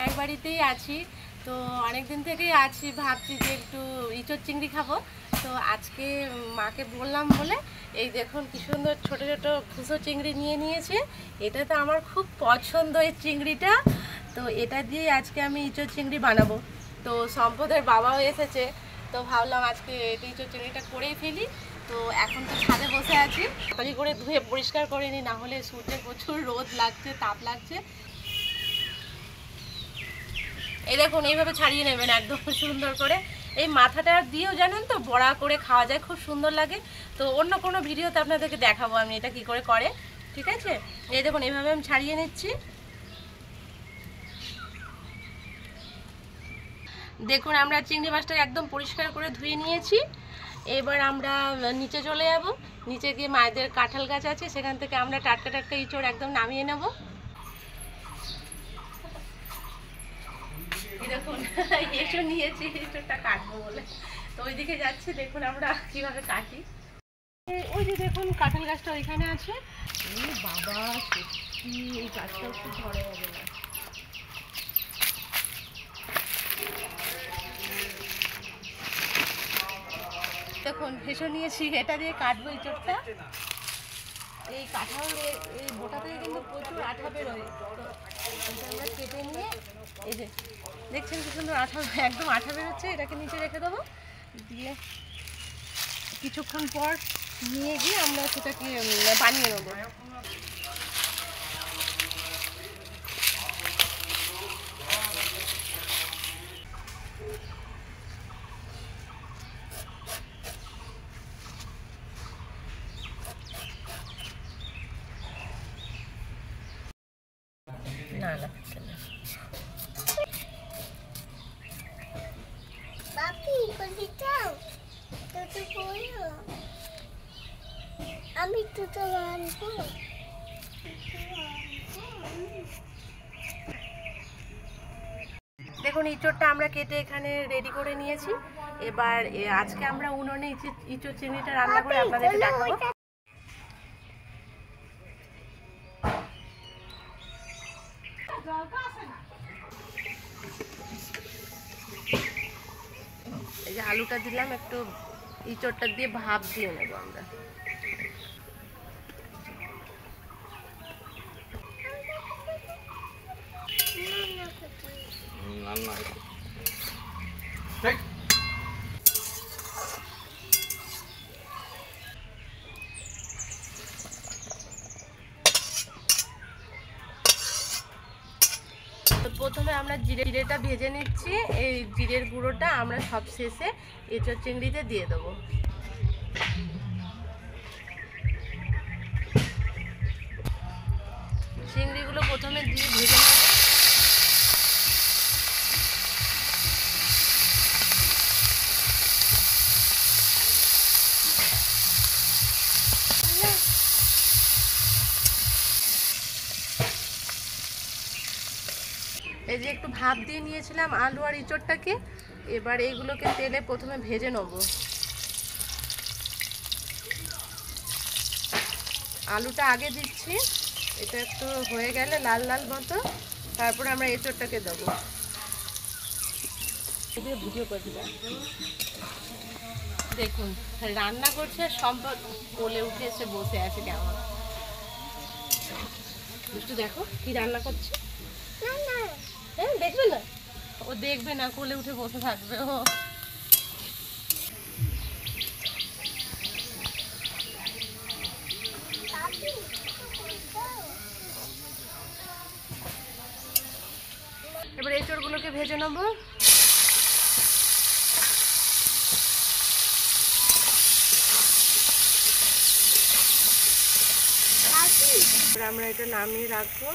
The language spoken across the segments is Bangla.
বাড়িতেই আছি তো অনেক দিন থেকেই আছি, ভাবছি যে একটু ইঁচড় চিংড়ি খাবো। তো আজকে মাকে বললাম বলে এই দেখুন কি সুন্দর ছোট ছোট খুচো চিংড়ি নিয়ে নিয়েছে। এটা তো আমার খুব পছন্দ এই চিংড়িটা, তো এটা দিয়ে আজকে আমি ইঁচড় চিংড়ি বানাবো। তো সম্পদের বাবাও এসেছে, তো ভাবলাম আজকে ইঁচড় চিংড়িটা করেই ফেলি। তো এখন তো ছাদে বসে আছি, তাড়াতাড়ি করে ধুয়ে পরিষ্কার করে নিই, না হলে সূর্যের প্রচুর রোদ লাগছে, তাপ লাগছে। এই দেখুন এইভাবে ছাড়িয়ে নেবেন একদম সুন্দর করে। এই মাথাটা দিয়েও জানেন তো বড়া করে খাওয়া যায়, খুব সুন্দর লাগে। তো অন্য কোনো ভিডিওতে আপনাদেরকে দেখাবো আমি এটা কি করে করে, ঠিক আছে? এই দেখুন এইভাবে আমি ছাড়িয়ে নিচ্ছি। দেখুন আমরা চিংড়ি মাছটা একদম পরিষ্কার করে ধুয়ে নিয়েছি। এবার আমরা নিচে চলে যাব, নিচে গিয়ে মায়েদের কাঁঠাল গাছ আছে, সেখান থেকে আমরা টাটকা টাটকা ইঁচড় একদম নামিয়ে নেব। দেখুন এঁচড় নিয়েছি, এঁচড়টা কাটবো বলে, তো ওইদিকে যাচ্ছি। দেখুন আমরা কিভাবে কাটি। ওই যে দেখুন কাঁঠাল গাছটা ওইখানে আছে। এই বাবা সত্যি এই গাছটা একটু ঝড়ে হবে না। দেখুন হেসো নিয়েছি, এটা দিয়ে কাটবো ইঁচড়টা। এই কাঁঠালের এই বোটা থেকে কিন্তু প্রচুর আঠা বেরোয়, তো এটা আমরা কেটে নিয়ে এই যে দেখছেন কি সুন্দর আঠা, একদম আঠা বেরোচ্ছে। এটাকে নিচে রেখে দেবো, দিয়ে কিছুক্ষণ পর নিয়ে গিয়ে আমরা সেটাকে বানিয়ে নেবো। না না আমি তো আনবো। দেখুন ইঁচড়টা আমরা কেটে এখানে রেডি করে নিয়েছি। এবার আজকে আমরা উনুনে ইঁচড় চিংড়িটা রান্না করে আপনাদেরকে দেখাবো। এই যে আলুটা দিলাম, একটু ইঁচড়টা দিয়ে ভাপ দিয়ে নেব আমরা। প্রথমে আমরা জিরেটা ভেজে নিচ্ছি। এই জিরের গুঁড়োটা আমরা সব শেষে এঁচড় চিংড়িতে দিয়ে দেবো। চিংড়িগুলো প্রথমে দিয়ে ভেজে নেব। এই যে একটু ভাপ দিয়ে নিয়েছিলাম আলু আর ইঁচড়টাকে, এবার এইগুলোকে তেলে প্রথমে ভেজে নেব। আলুটা আগে দিচ্ছি, এটা একটু হয়ে গেলে লাল লাল মতো, তারপরে আমরা এঁচড়টাকে দেবো। ভিডিও করে দিলাম। দেখুন রান্না করছে, সম্পদ কোলে উঠে এসে বসে আছে কেমন। একটু দেখো কি রান্না করছে। হ্যাঁ দেখবে না, ও দেখবে না, কোলে উঠে বসে থাকবে ও। এবার এঁচড়গুলোকে ভেজে নেবো। আমরা এটা নামিয়ে রাখবো।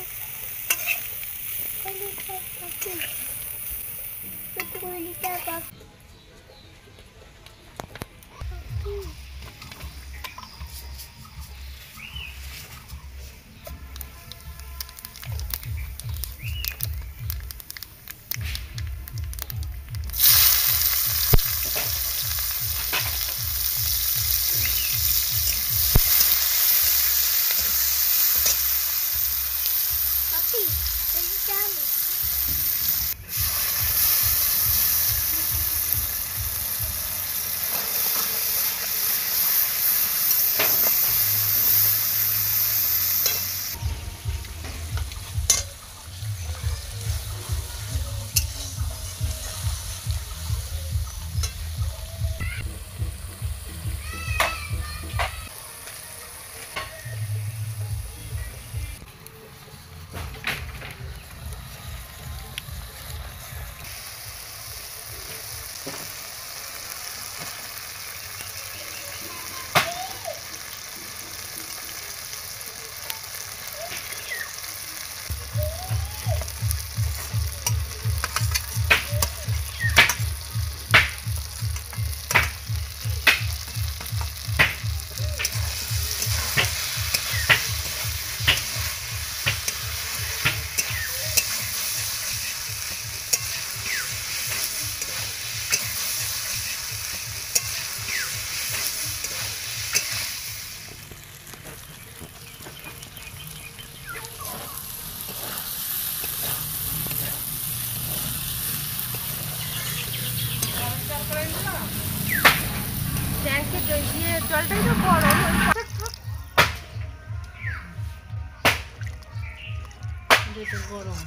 এটা গরম।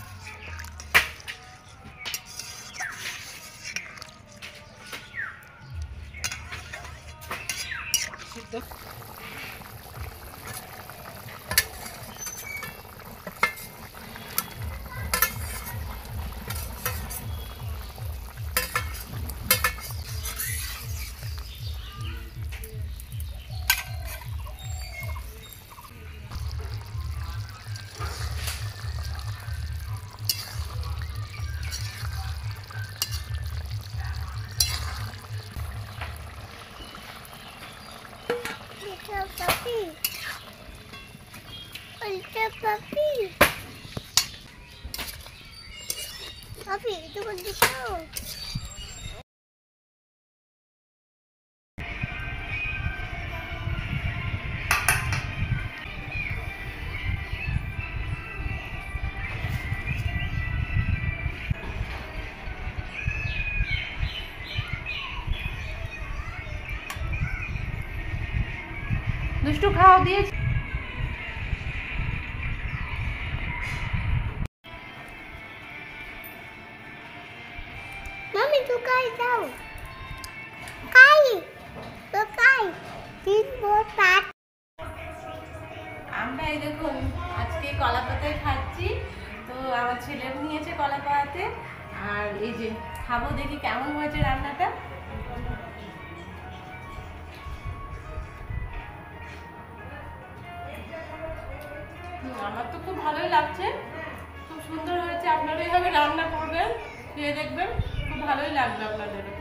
Papi. Ultra papi. Papi, itu kan kau. দুষ্টু খাও দিয়েছি। Mami, tu kai tahu. Kai. Tu kai. 3 4 5. আমরা এই দেখুন আজকে কলা পাতায় খাচ্ছি। তো আমার ছেলেও নিয়েছে কলা পাতাতে, আর এই যে খাবো, দেখি কেমন হয়েছে রান্নাটা। আমার তো খুব ভালোই লাগছে, খুব সুন্দর হয়েছে। আপনারা এইভাবে রান্না করবেন, খেয়ে দেখবেন, খুব ভালোই লাগবে আপনাদের।